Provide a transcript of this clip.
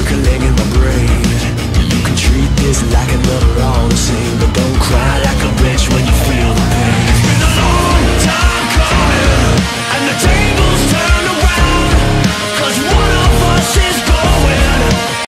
circling in my brain. You can treat this like another all the same, but don't cry like